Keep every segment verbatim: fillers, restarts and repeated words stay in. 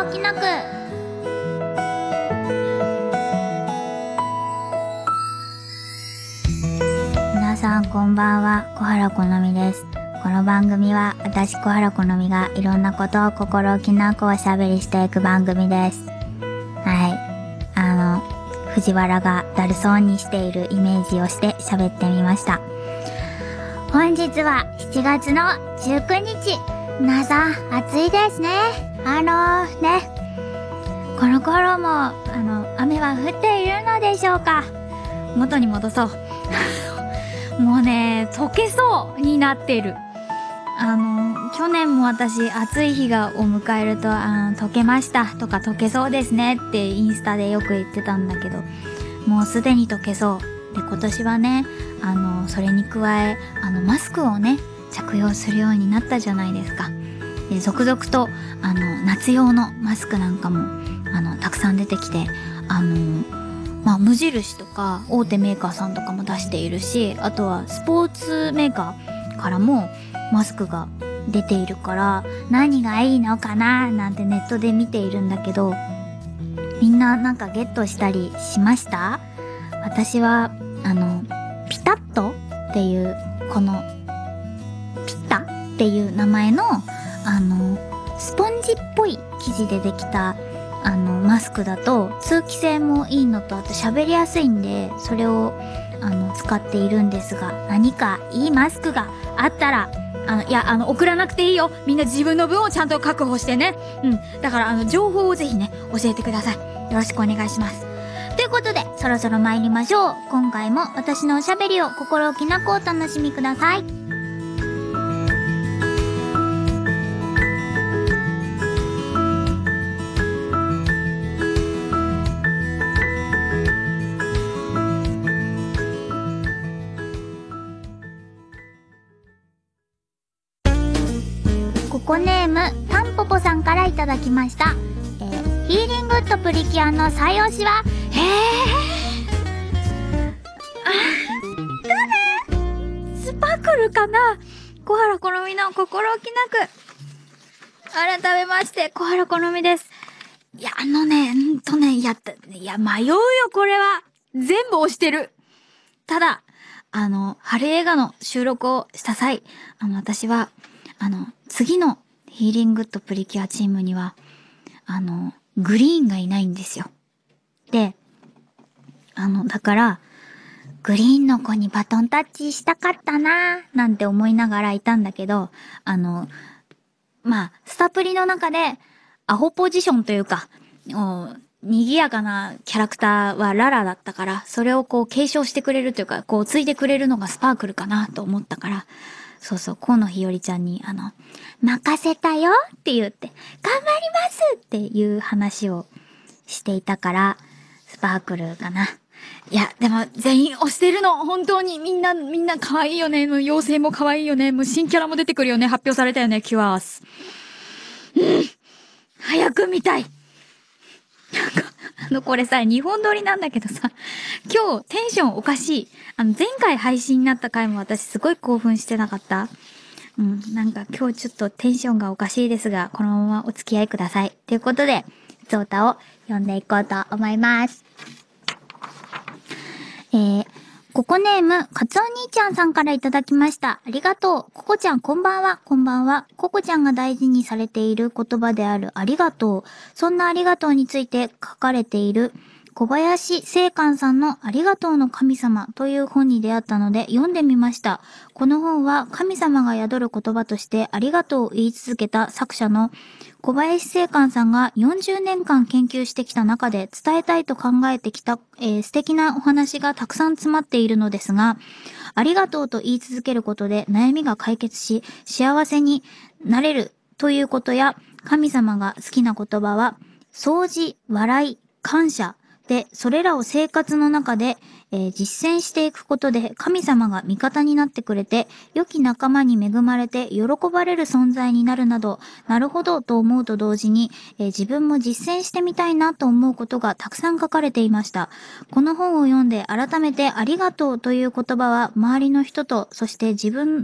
きなく。皆さんこんばんは、小原好みです。この番組は私小原好みがいろんなことを心置きなくおしゃべりしていく番組です。はい。あの、藤原がだるそうにしているイメージをして喋ってみました。本日はしちがつのじゅうくにち。皆さん暑いですね。あのー、ね。この頃も、あの、雨は降っているのでしょうか。元に戻そう。もうね、溶けそうになってる。あの、去年も私、暑い日がを迎えると、あの、溶けましたとか溶けそうですねってインスタでよく言ってたんだけど、もうすでに溶けそう。で、今年はね、あの、それに加え、あの、マスクをね、着用するようになったじゃないですか。で、続々と、あの、夏用のマスクなんかも、あの、たくさん出てきて、あの、まあ、無印とか、大手メーカーさんとかも出しているし、あとは、スポーツメーカーからも、マスクが出ているから、何がいいのかななんてネットで見ているんだけど、みんななんかゲットしたりしました？私は、あの、ピタッとっていう、この、ピタっていう名前の、あの、スポンジっぽい生地でできた、あの、マスクだと、通気性もいいのと、あと喋りやすいんで、それを、あの、使っているんですが、何かいいマスクがあったら、あの、いや、あの、送らなくていいよ。みんな自分の分をちゃんと確保してね。うん。だから、あの、情報をぜひね、教えてください。よろしくお願いします。ということで、そろそろ参りましょう。今回も私のおしゃべりを心置きなくお楽しみください。ココネームタンポポさんからいただきました。えー、ヒーリングとプリキュアの最推しは、へーあ、誰？スパクルかな？小原好みの心置きなく。改めまして、小原好みです。いや、あのね、んとね、やった、いや、迷うよ、これは。全部押してる。ただ、あの、春映画の収録をした際、あの、私は、あの、次のヒーリングとプリキュアチームには、あの、グリーンがいないんですよ。で、あの、だから、グリーンの子にバトンタッチしたかったなーなんて思いながらいたんだけど、あの、まあ、スタプリの中で、アホポジションというか、賑やかなキャラクターはララだったから、それをこう継承してくれるというか、こう継いでくれるのがスパークルかなと思ったから、そうそう、河野日和ちゃんに、あの、任せたよって言って、頑張りますっていう話をしていたから、スパークルかな。いや、でも全員推してるの。本当にみんな、みんな可愛いよね。もう妖精も可愛いよね。もう新キャラも出てくるよね。発表されたよね、キュアース。うん。早く見たい。なんか、あの、これさ、日本撮りなんだけどさ、今日テンションおかしい。あの、前回配信になった回も私すごい興奮してなかった？うん、なんか今日ちょっとテンションがおかしいですが、このままお付き合いください。ということで、ゾータを読んでいこうと思います。えー、ココネーム、カツオ兄ちゃんさんからいただきました。ありがとう。ココちゃんこんばんは。こんばんは。ココちゃんが大事にされている言葉であるありがとう。そんなありがとうについて書かれている小林正観さんのありがとうの神様という本に出会ったので読んでみました。この本は神様が宿る言葉としてありがとうを言い続けた作者の小林正観さんがよんじゅうねんかん研究してきた中で伝えたいと考えてきた、えー、素敵なお話がたくさん詰まっているのですが、ありがとうと言い続けることで悩みが解決し幸せになれるということや、神様が好きな言葉は掃除、笑い、感謝で、それらを生活の中で、えー、実践していくことで神様が味方になってくれて、良き仲間に恵まれて喜ばれる存在になるなど、なるほどと思うと同時に、えー、自分も実践してみたいなと思うことがたくさん書かれていました。この本を読んで改めてありがとうという言葉は周りの人と、そして自分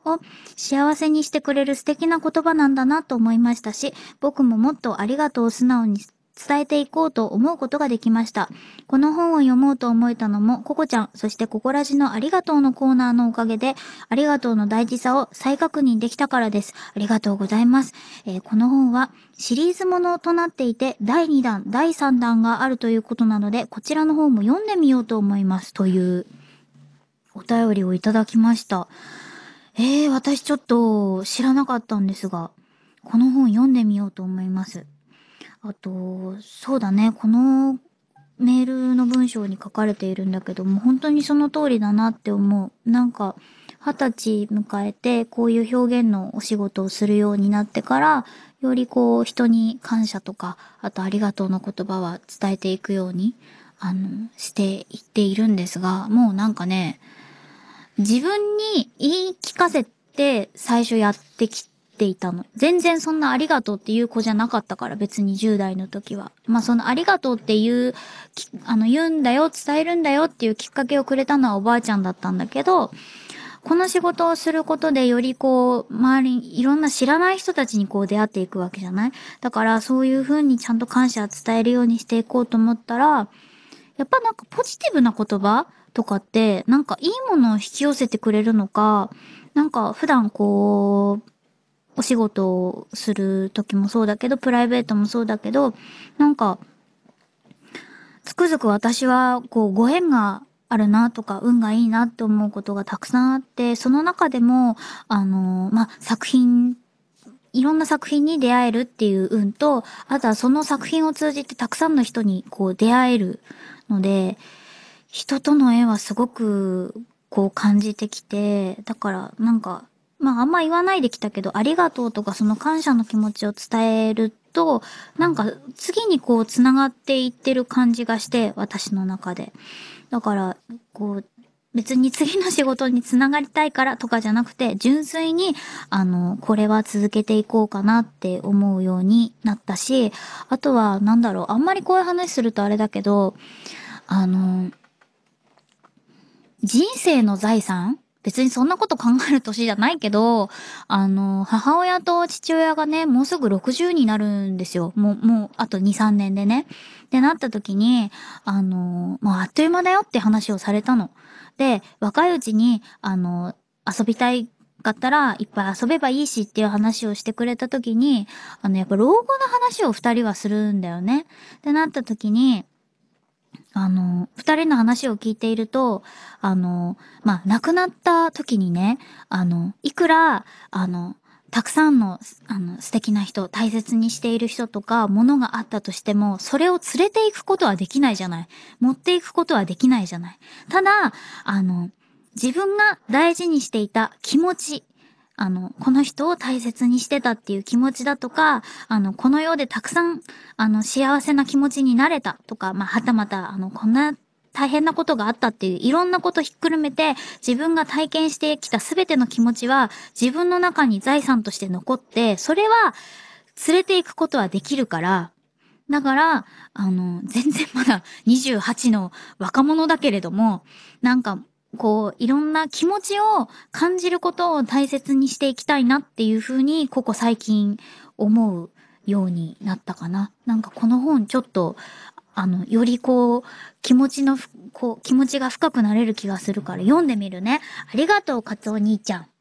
を幸せにしてくれる素敵な言葉なんだなと思いましたし、僕ももっとありがとうを素直に伝えていこうと思うことができました。この本を読もうと思えたのも、ココちゃん、そしてココラジのありがとうのコーナーのおかげで、ありがとうの大事さを再確認できたからです。ありがとうございます。えー、この本はシリーズものとなっていて、だいにだん、だいさんだんがあるということなので、こちらの方も読んでみようと思います。というお便りをいただきました。えー、私ちょっと知らなかったんですが、この本読んでみようと思います。あと、そうだね、このメールの文章に書かれているんだけども、本当にその通りだなって思う。なんか、二十歳迎えて、こういう表現のお仕事をするようになってから、よりこう、人に感謝とか、あとありがとうの言葉は伝えていくように、あの、していっているんですが、もうなんかね、自分に言い聞かせて最初やってきていたの。全然そんなありがとうっていう子じゃなかったから、別にじゅう代の時は。まあそのありがとうっていう、あの言うんだよ、伝えるんだよっていうきっかけをくれたのはおばあちゃんだったんだけど、この仕事をすることでよりこう、周りにいろんな知らない人たちにこう出会っていくわけじゃない？だからそういう風にちゃんと感謝を伝えるようにしていこうと思ったら、やっぱなんかポジティブな言葉とかって、なんかいいものを引き寄せてくれるのか、なんか普段こう、お仕事をする時もそうだけど、プライベートもそうだけど、なんか、つくづく私はこうご縁があるなとか、運がいいなって思うことがたくさんあって、その中でも、あの、まあ、作品、いろんな作品に出会えるっていう運と、あとはその作品を通じてたくさんの人にこう出会えるので、人との縁はすごくこう感じてきて、だからなんか、まああんま言わないできたけど、ありがとうとかその感謝の気持ちを伝えると、なんか次にこう繋がっていってる感じがして、私の中で。だから、こう、別に次の仕事につながりたいからとかじゃなくて、純粋に、あの、これは続けていこうかなって思うようになったし、あとは、なんだろう、あんまりこういう話するとあれだけど、あの、人生の財産別にそんなこと考える年じゃないけど、あの、母親と父親がね、もうすぐろくじゅうになるんですよ。もう、もう、あとに、さんねんでね。ってなった時に、あの、もうあっという間だよって話をされたの。で、若いうちに、あの、遊びたいかったらいっぱい遊べばいいしっていう話をしてくれた時に、あの、やっぱ老後の話を二人はするんだよね。ってなった時に、あの、二人の話を聞いていると、あの、まあ、亡くなった時にね、あの、いくら、あの、たくさんの、あの、素敵な人、大切にしている人とか、ものがあったとしても、それを連れていくことはできないじゃない。持っていくことはできないじゃない。ただ、あの、自分が大事にしていた気持ち、あの、この人を大切にしてたっていう気持ちだとか、あの、この世でたくさん、あの、幸せな気持ちになれたとか、まあ、はたまた、あの、こんな大変なことがあったっていう、いろんなことひっくるめて、自分が体験してきたすべての気持ちは、自分の中に財産として残って、それは、連れていくことはできるから、だから、あの、全然まだにじゅうはちの若者だけれども、なんか、こう、いろんな気持ちを感じることを大切にしていきたいなっていうふうに、ここ最近思うようになったかな。なんかこの本ちょっと、あの、よりこう、気持ちのふ、こう、気持ちが深くなれる気がするから読んでみるね。ありがとう、カツオ兄ちゃん。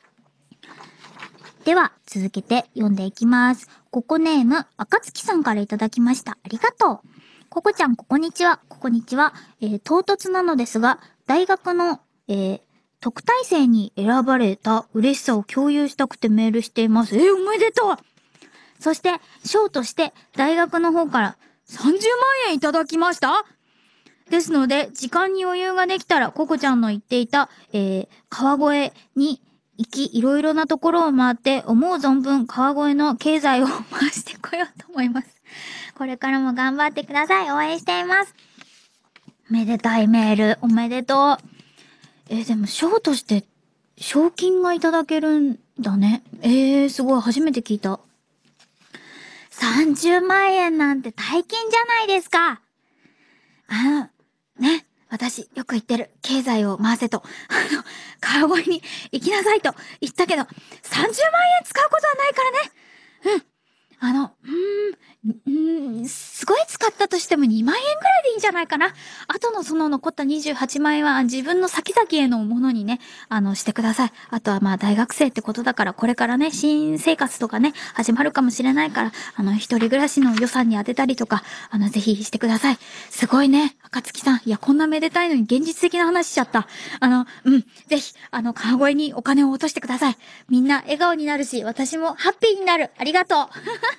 では、続けて読んでいきます。ココネーム、赤月さんからいただきました。ありがとう。ココちゃん、ここにちは。ここにちは。えー、唐突なのですが、大学の、えー、特待生に選ばれた嬉しさを共有したくてメールしています。えー、おめでとう。そして、賞として、大学の方からさんじゅうまんえんいただきました。ですので、時間に余裕ができたら、ココちゃんの言っていた、えー、川越に、行き、いろいろなところを回って、思う存分川越の経済を回してこようと思います。これからも頑張ってください。応援しています。めでたいメール、おめでとう。えー、でも賞として、賞金がいただけるんだね。えー、すごい、初めて聞いた。さんじゅうまんえんなんて大金じゃないですか。あ、ね。 私、よく言ってる。経済を回せと。あの、川越に行きなさいと言ったけど、さんじゅうまんえん使うことはないからね。うん。あの、うーん、うーん、すごい使ったとしてもにまんえんぐらいでいいんじゃないかな。あとのその残ったにじゅうはちまん円は自分の先々へのものにね、あの、してください。あとはまあ大学生ってことだから、これからね、新生活とかね、始まるかもしれないから、あの、一人暮らしの予算に当てたりとか、あの、ぜひしてください。すごいね、赤月さん。いや、こんなめでたいのに現実的な話しちゃった。あの、うん、ぜひ、あの、川越にお金を落としてください。みんな笑顔になるし、私もハッピーになる。ありがとう。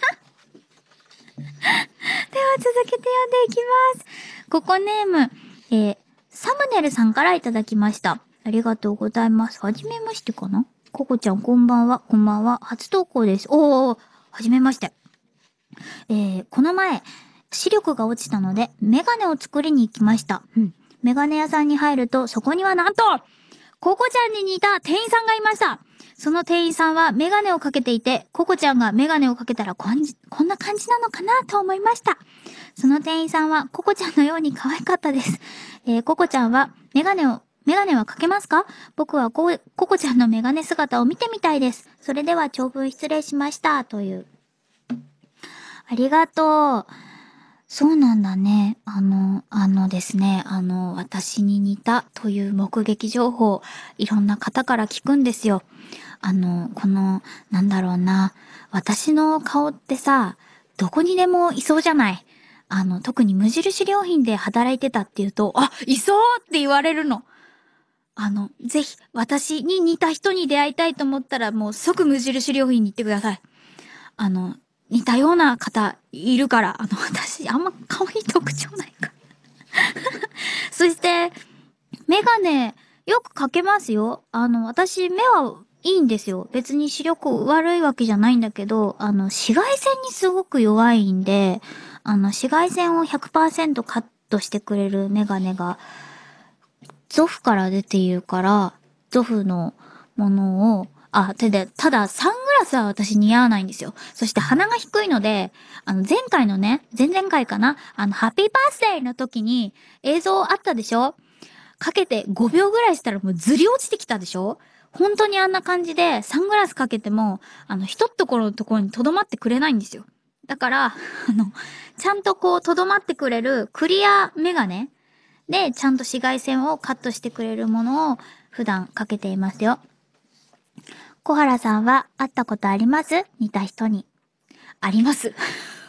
では続けて読んでいきます。ココネーム、えー、サムネルさんからいただきました。ありがとうございます。はじめましてかな？ココちゃんこんばんは。こんばんは。初投稿です。おー、はじめまして。えー、この前、視力が落ちたので、メガネを作りに行きました。うん。メガネ屋さんに入ると、そこにはなんと、ココちゃんに似た店員さんがいました。その店員さんはメガネをかけていて、ココちゃんがメガネをかけたらこんじ、こんな感じなのかなと思いました。その店員さんはココちゃんのように可愛かったです。えー、ココちゃんはメガネを、メガネはかけますか？僕はコココちゃんのメガネ姿を見てみたいです。それでは長文失礼しました。という。ありがとう。そうなんだね。あの、あのですね、あの、私に似たという目撃情報、いろんな方から聞くんですよ。あの、この、なんだろうな、私の顔ってさ、どこにでもいそうじゃない。あの、特に無印良品で働いてたっていうと、あ、いそうって言われるの。あの、ぜひ、私に似た人に出会いたいと思ったら、もう即無印良品に行ってください。あの、似たような方いるから、あの、私、あんま顔に特徴ないから。そして、メガネ、よくかけますよ。あの、私、目はいいんですよ。別に視力悪いわけじゃないんだけど、あの、紫外線にすごく弱いんで、あの、紫外線をひゃくパーセントカットしてくれるメガネが、ゾフから出ているから、ゾフのものを、あ、てで、ただ、サングラスは私似合わないんですよ。そして鼻が低いので、あの、前回のね、前々回かな、あの、ハッピーバースデーの時に映像あったでしょ？かけてごびょうぐらいしたらもうずり落ちてきたでしょ？本当にあんな感じで、サングラスかけても、あの、一ところのところに留まってくれないんですよ。だから、あの、ちゃんとこう、留まってくれるクリアメガネで、ちゃんと紫外線をカットしてくれるものを普段かけていますよ。小原さんは会ったことあります？似た人に。あります。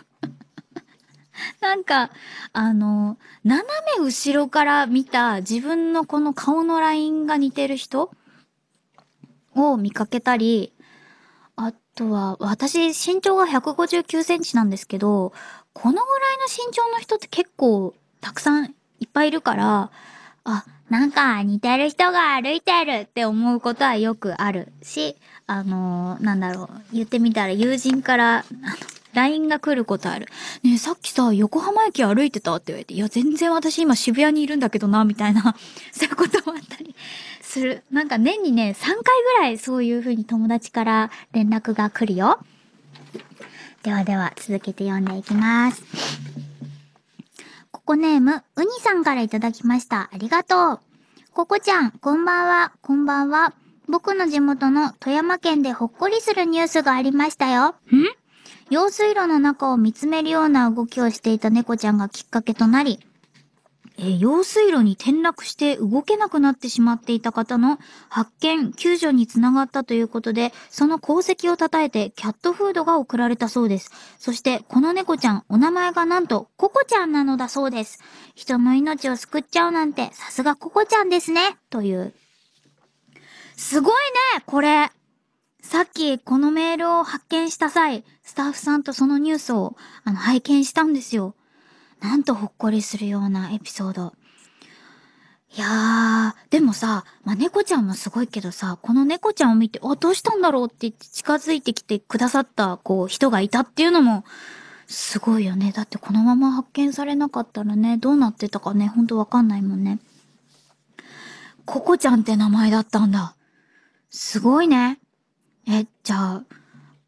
なんか、あの、斜め後ろから見た自分のこの顔のラインが似てる人を見かけたり、あとは、私身長がひゃくごじゅうきゅうセンチなんですけど、このぐらいの身長の人って結構たくさんいっぱいいるから、あ、なんか似てる人が歩いてるって思うことはよくあるし、あのーなんだろう、言ってみたら友人から、あの、ライン が来ることある。ねえ、さっきさ、横浜駅歩いてたって言われて、いや、全然私今渋谷にいるんだけどな、みたいな、そういうこともあったりする。なんか年にね、さんかいぐらいそういう風に友達から連絡が来るよ。ではでは、続けて読んでいきます。ココネーム、ウニさんからいただきました。ありがとう。ココちゃん、こんばんは。こんばんは。僕の地元の富山県でほっこりするニュースがありましたよ。ん？用水路の中を見つめるような動きをしていた猫ちゃんがきっかけとなり、えー用水路に転落して動けなくなってしまっていた方の発見、救助につながったということで、その功績を称えてキャットフードが贈られたそうです。そしてこの猫ちゃん、お名前がなんとココちゃんなのだそうです。人の命を救っちゃうなんてさすがココちゃんですね。という。すごいね、これ。さっきこのメールを発見した際、スタッフさんとそのニュースをあの拝見したんですよ。なんとほっこりするようなエピソード。いやー、でもさ、まあ、猫ちゃんもすごいけどさ、この猫ちゃんを見て、あ、どうしたんだろうって言って近づいてきてくださった、こう、人がいたっていうのも、すごいよね。だってこのまま発見されなかったらね、どうなってたかね、ほんとわかんないもんね。ココちゃんって名前だったんだ。すごいね。え、じゃあ、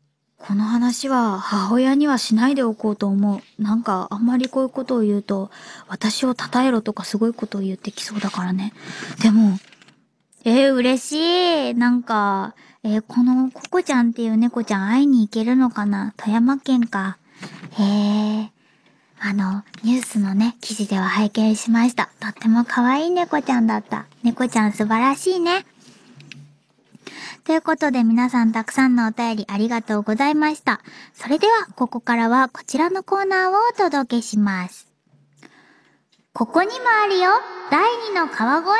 この話は母親にはしないでおこうと思う。なんかあんまりこういうことを言うと、私を称えろとかすごいことを言ってきそうだからね。でも、えー、嬉しい。なんか、えー、このココちゃんっていう猫ちゃん会いに行けるのかな？富山県か。へえ。あの、ニュースのね、記事では拝見しました。とっても可愛い猫ちゃんだった。猫ちゃん素晴らしいね。ということで皆さんたくさんのお便りありがとうございました。それでは、ここからはこちらのコーナーをお届けします。ここにもあるよ、だいにの川越。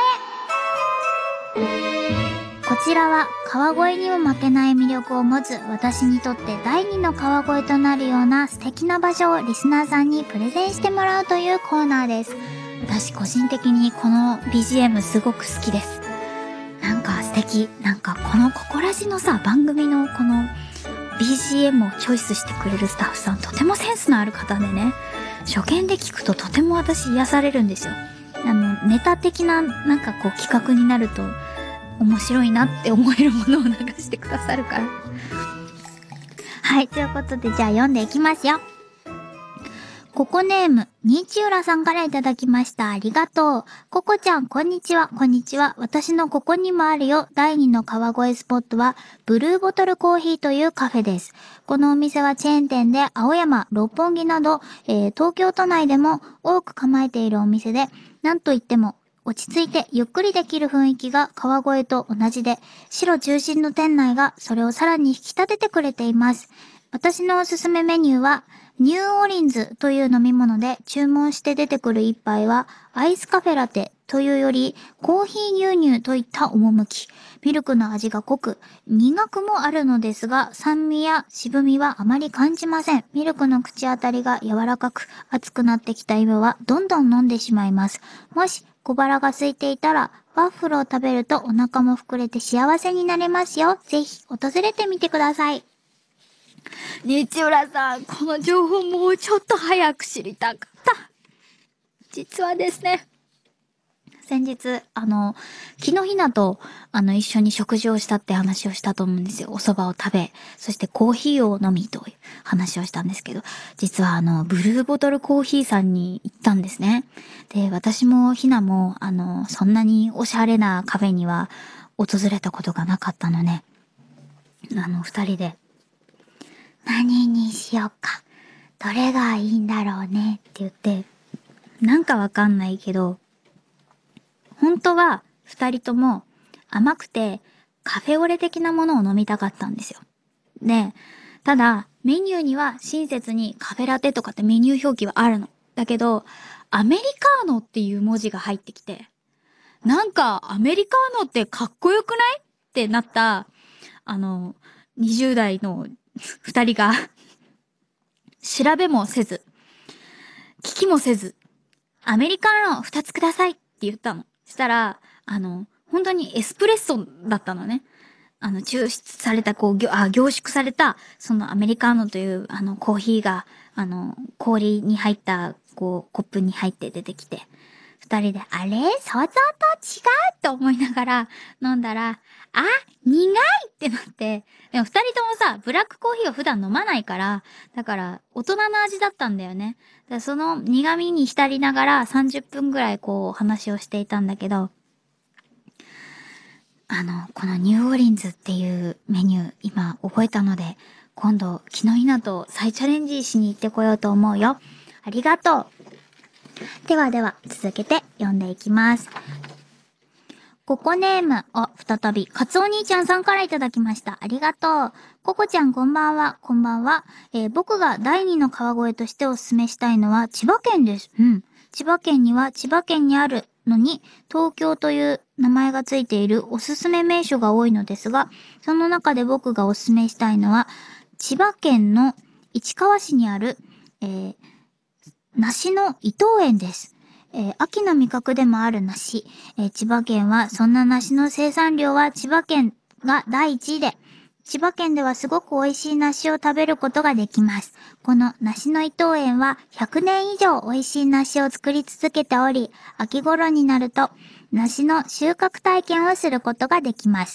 こちらは川越にも負けない魅力を持つ私にとってだいにの川越となるような素敵な場所をリスナーさんにプレゼンしてもらうというコーナーです。私個人的にこの ビージーエム すごく好きです。なんか素敵。なんかこのココラジのさ、番組のこの ビージーエム をチョイスしてくれるスタッフさんとてもセンスのある方でね、初見で聞くととても私癒されるんですよ。あの、ネタ的ななんかこう企画になると面白いなって思えるものを流してくださるから。はい、ということでじゃあ読んでいきますよ。ココネーム、ニチウラさんからいただきました。ありがとう。ココちゃん、こんにちは。こんにちは。私のここにもあるよ。だいにの川越スポットは、ブルーボトルコーヒーというカフェです。このお店はチェーン店で、青山、六本木など、えー、東京都内でも多く構えているお店で、なんといっても、落ち着いてゆっくりできる雰囲気が川越と同じで、白中心の店内がそれをさらに引き立ててくれています。私のおすすめメニューは、ニューオリンズという飲み物で注文して出てくる一杯はアイスカフェラテというよりコーヒー牛乳といった趣。ミルクの味が濃く苦くもあるのですが酸味や渋みはあまり感じません。ミルクの口当たりが柔らかく熱くなってきた今はどんどん飲んでしまいます。もし小腹が空いていたらワッフルを食べるとお腹も膨れて幸せになれますよ。ぜひ訪れてみてください。日浦さん、この情報もうちょっと早く知りたかった。実はですね、先日、あの、木のひなと、あの、一緒に食事をしたって話をしたと思うんですよ。お蕎麦を食べ、そしてコーヒーを飲みという話をしたんですけど、実はあの、ブルーボトルコーヒーさんに行ったんですね。で、私もひなも、あの、そんなにおしゃれなカフェには訪れたことがなかったのね。あの、二人で、何にしようか。どれがいいんだろうねって言って、なんかわかんないけど、本当は二人とも甘くてカフェオレ的なものを飲みたかったんですよ。で、ただメニューには親切にカフェラテとかってメニュー表記はあるの。だけど、アメリカーノっていう文字が入ってきて、なんかアメリカーノってかっこよくないってなった、あの、にじゅう代の二人が調べもせず、聞きもせず、アメリカの二つくださいって言ったの。したら、あの、本当にエスプレッソだったのね。あの、抽出された、こう、ぎょあ凝縮された、そのアメリカーノという、あの、コーヒーが、あの、氷に入った、こう、コップに入って出てきて、二人で、あれ想像と違うと思いながら飲んだら、あ、苦いってなって、でも二人ともさ、ブラックコーヒーを普段飲まないから、だから大人の味だったんだよね。でその苦味に浸りながらさんじゅっぷんぐらいこう話をしていたんだけど、あの、このニューオーリンズっていうメニュー今覚えたので、今度木のひなと再チャレンジしに行ってこようと思うよ。ありがとう。ではでは続けて読んでいきます。ココネーム、あ、再び、カツオ兄ちゃんさんからいただきました。ありがとう。ココちゃんこんばんは、こんばんは。えー、僕がだいにの川越としておすすめしたいのは千葉県です。うん。千葉県には千葉県にあるのに、東京という名前がついているおすすめ名所が多いのですが、その中で僕がおすすめしたいのは、千葉県の市川市にある、えー、梨の伊藤園です。えー、秋の味覚でもある梨、えー、千葉県はそんな梨の生産量は千葉県が第一位で、千葉県ではすごく美味しい梨を食べることができます。この梨の伊藤園はひゃくねん以上美味しい梨を作り続けており、秋頃になると梨の収穫体験をすることができます。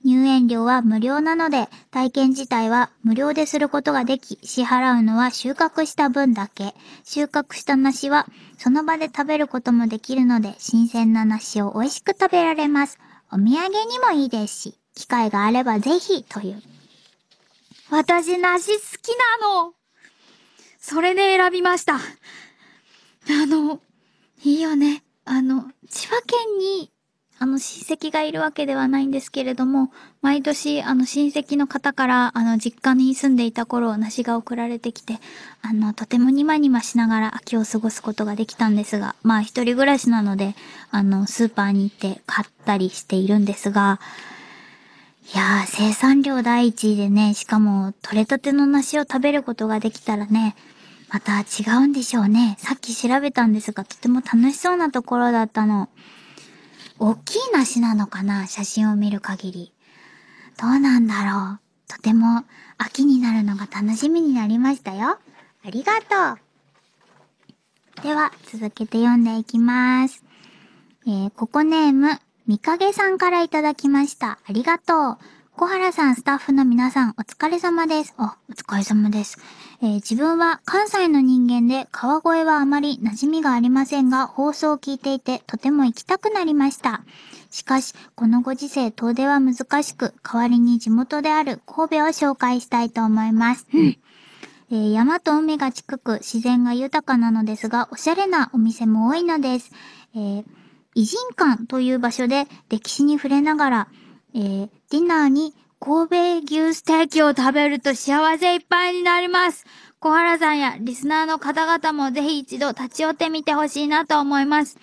入園料は無料なので、体験自体は無料ですることができ、支払うのは収穫した分だけ。収穫した梨はその場で食べることもできるので、新鮮な梨を美味しく食べられます。お土産にもいいですし、機会があればぜひ、という。 私、梨好きなの。それで選びました。あの、いいよね。あの、千葉県に、あの、親戚がいるわけではないんですけれども、毎年、あの、親戚の方から、あの、実家に住んでいた頃、梨が送られてきて、あの、とてもニマニマしながら秋を過ごすことができたんですが、まあ、一人暮らしなので、あの、スーパーに行って買ったりしているんですが、いやー、生産量第一位でね、しかも、取れたての梨を食べることができたらね、また違うんでしょうね。さっき調べたんですが、とても楽しそうなところだったの。大きい梨なのかな？写真を見る限り。どうなんだろう。とても秋になるのが楽しみになりましたよ。ありがとう。では、続けて読んでいきます。えー、ココネーム、みかげさんからいただきました。ありがとう。小原さん、スタッフの皆さん、お疲れ様です。あ、お疲れ様です。えー、自分は関西の人間で、川越はあまり馴染みがありませんが、放送を聞いていて、とても行きたくなりました。しかし、このご時世、遠出は難しく、代わりに地元である神戸を紹介したいと思います。うん。えー、山と海が近く、自然が豊かなのですが、おしゃれなお店も多いのです。えー、偉人館という場所で歴史に触れながら、えー、ディナーに神戸牛ステーキを食べると幸せいっぱいになります。小原さんやリスナーの方々もぜひ一度立ち寄ってみてほしいなと思います。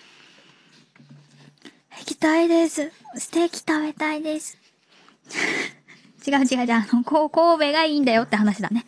行きたいです。ステーキ食べたいです。違う違う違う、あの、こう、神戸がいいんだよって話だね。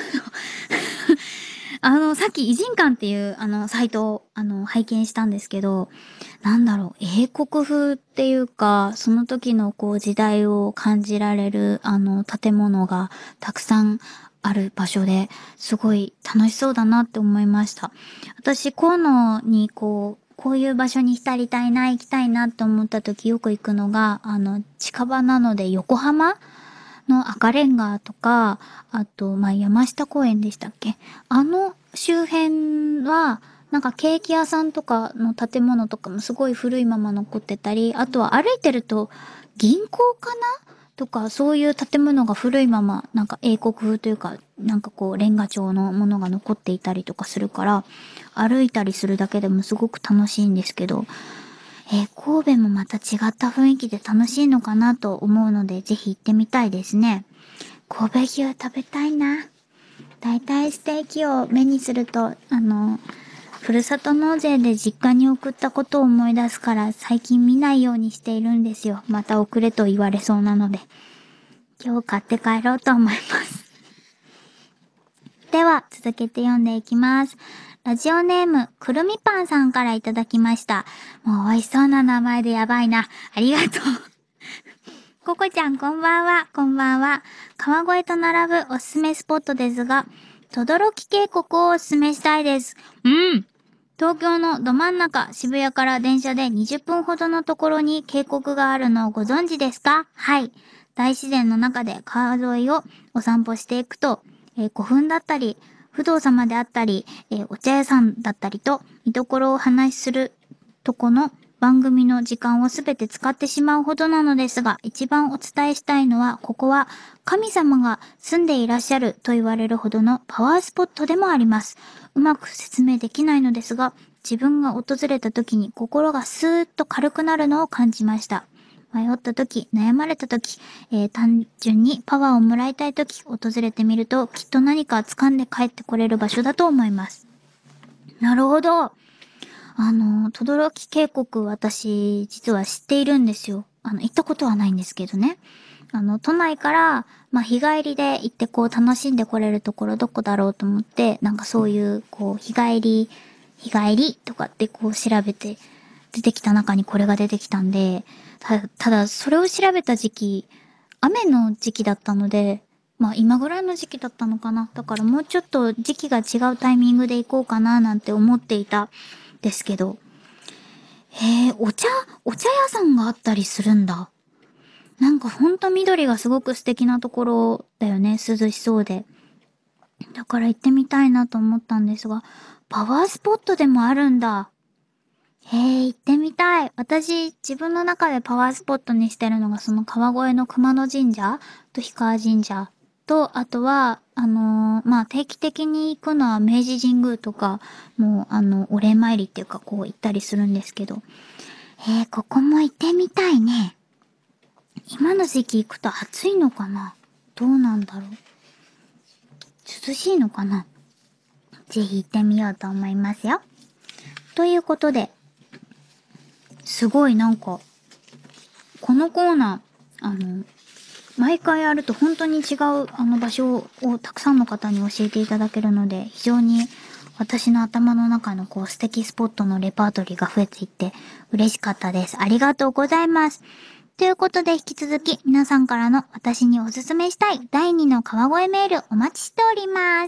あの、さっき偉人館っていう、あの、サイトを、あの、拝見したんですけど、なんだろう、英国風っていうか、その時のこう、時代を感じられる、あの、建物がたくさんある場所で、すごい楽しそうだなって思いました。私、河野にこう、こういう場所に浸りたいな、行きたいなって思った時よく行くのが、あの、近場なので横浜の赤レンガとか、あと、まあ、山下公園でしたっけ？あの周辺は、なんかケーキ屋さんとかの建物とかもすごい古いまま残ってたり、あとは歩いてると銀行かなとか、そういう建物が古いまま、なんか英国風というか、なんかこうレンガ調のものが残っていたりとかするから、歩いたりするだけでもすごく楽しいんですけど、えー、神戸もまた違った雰囲気で楽しいのかなと思うので、ぜひ行ってみたいですね。神戸牛食べたいな。だいたいステーキを目にすると、あの、ふるさと納税で実家に送ったことを思い出すから最近見ないようにしているんですよ。また遅れと言われそうなので。今日買って帰ろうと思います。では、続けて読んでいきます。ラジオネーム、くるみパンさんからいただきました。もう美味しそうな名前でやばいな。ありがとう。ココちゃんこんばんは、こんばんは。川越と並ぶおすすめスポットですが、等々力渓谷をおすすめしたいです。うん。東京のど真ん中、渋谷から電車でにじゅっぷんほどのところに渓谷があるのをご存知ですか？はい。大自然の中で川沿いをお散歩していくと、えー、古墳だったり、不動様であったり、えー、お茶屋さんだったりと、見どころをお話しするとこの番組の時間をすべて使ってしまうほどなのですが、一番お伝えしたいのは、ここは神様が住んでいらっしゃると言われるほどのパワースポットでもあります。うまく説明できないのですが、自分が訪れた時に心がスーッと軽くなるのを感じました。迷った時、悩まれた時、えー、単純にパワーをもらいたい時、訪れてみると、きっと何か掴んで帰ってこれる場所だと思います。なるほど。あの、等々力渓谷私、実は知っているんですよ。あの、行ったことはないんですけどね。あの、都内から、まあ、日帰りで行ってこう楽しんでこれるところどこだろうと思って、なんかそういう、こう、日帰り、日帰りとかってこう調べて、出てきた中にこれが出てきたんで、た、ただ、それを調べた時期、雨の時期だったので、まあ今ぐらいの時期だったのかな。だからもうちょっと時期が違うタイミングで行こうかななんて思っていたですけど。へえ、お茶、お茶屋さんがあったりするんだ。 なんかほんと緑がすごく素敵なところだよね。涼しそうで。だから行ってみたいなと思ったんですが、パワースポットでもあるんだ。へえ、行ってみたい。私、自分の中でパワースポットにしてるのが、その川越の熊野神社と氷川神社と、あとは、あのー、まあ、定期的に行くのは明治神宮とか、もう、あの、お礼参りっていうか、こう行ったりするんですけど。へえ、ここも行ってみたいね。今の時期行くと暑いのかな？どうなんだろう。涼しいのかな？ぜひ行ってみようと思いますよ。ということで、すごいなんか、このコーナー、あの、毎回あると本当に違うあの場所をたくさんの方に教えていただけるので、非常に私の頭の中のこう素敵スポットのレパートリーが増えていって嬉しかったです。ありがとうございます。ということで引き続き皆さんからの私におすすめしたいだいにの川越メールお待ちしております。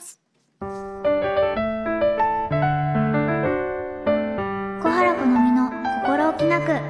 小原好みの心置きなく。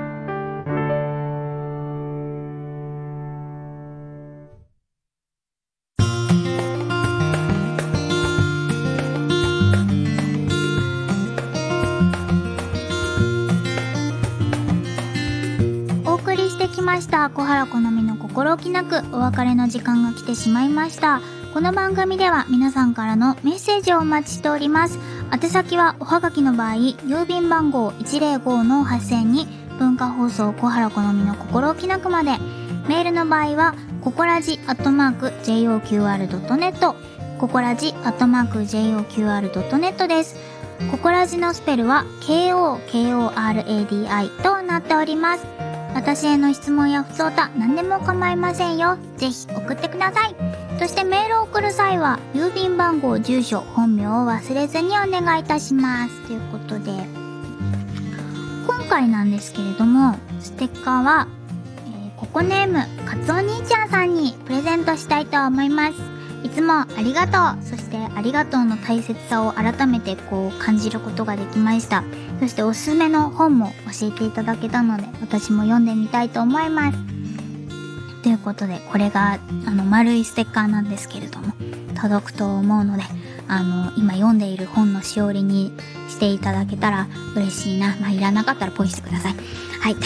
お送りしてきました小原好みの心置きなく、お別れの時間が来てしまいました。この番組では皆さんからのメッセージをお待ちしております。宛先はおはがきの場合、郵便番号 いちぜろごのはっせんに文化放送小原好みの心置きなくまで。メールの場合はココラジアットマーク ジェイオーキューアールドットネット、ココラジアットマーク ジェイオーキューアールドットネット です。ココラジのスペルは ケーオーケーオーアールエーディーアイ となっております。私への質問や不相談何でも構いませんよ。ぜひ送ってください。そしてメールを送る際は郵便番号、住所、本名を忘れずにお願いいたします。ということで、今回なんですけれども、ステッカーは、えー、ココネームかつお兄ちゃんさんにプレゼントしたいと思います。いつもありがとう。そしてありがとうの大切さを改めてこう感じることができました。そしておすすめの本も教えていただけたので、私も読んでみたいと思います。ということで、これがあの丸いステッカーなんですけれども、届くと思うので、あの今読んでいる本のしおりにしていただけたら嬉しいな。まあ、いらなかったらポイしてください。はい。ポ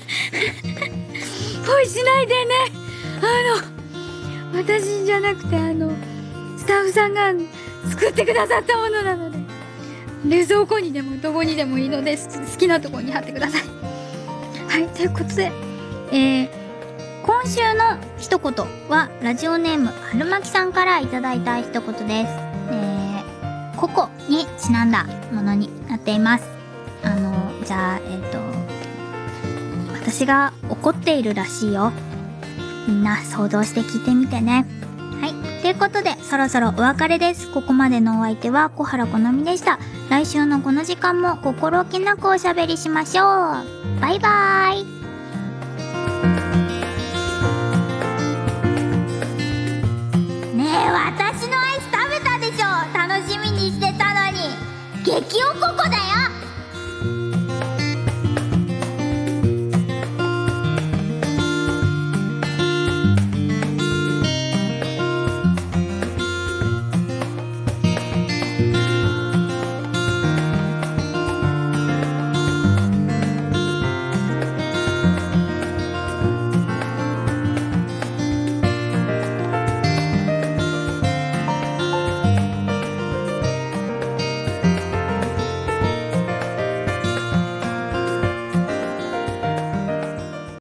イしないでね。あの私じゃなくて、あのスタッフさんが作ってくださったものなので、冷蔵庫にでもどこにでもいいので、好きなところに貼ってください。はい、ということで、えー、今週の一言はラジオネームはるまきさんからいただいた一言です。えー、ココにちなんだものになっています。あのじゃあ、えっと私が怒っているらしいよ。みんな想像して聞いてみてね。はい。ということで、そろそろお別れです。ここまでのお相手は小原好みでした。来週のこの時間も心置きなくおしゃべりしましょう。バイバーイ。